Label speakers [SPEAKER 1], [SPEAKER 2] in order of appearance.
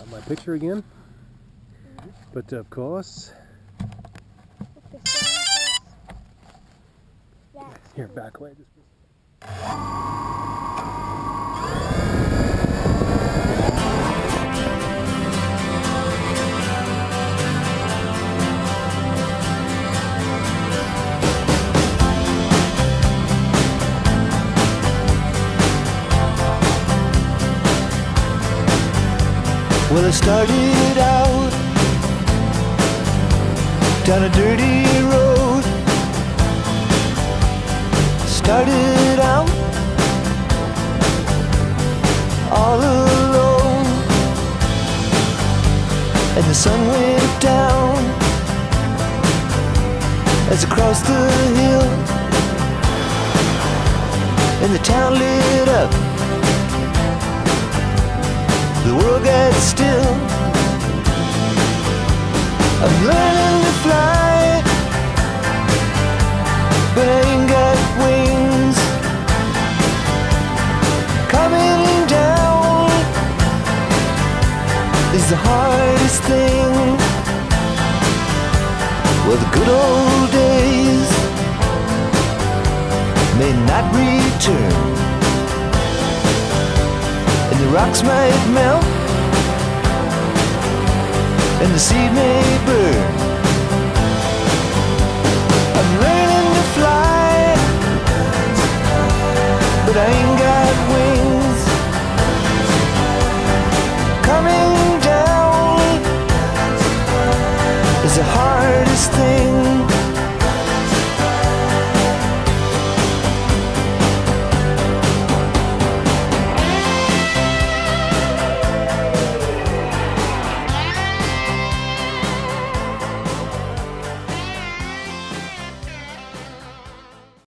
[SPEAKER 1] Got my picture again. But of course, here, back away.
[SPEAKER 2] Well, I started out down a dirty road. Started out all alone, and the sun went down as I crossed the hill, and the town lit up. The world got still. I'm learning to fly, but I ain't got wings. Coming down is the hardest thing. Well, the good old days may not return, and the rocks might melt, and the seed may burn. I'm learning to fly, but I ain't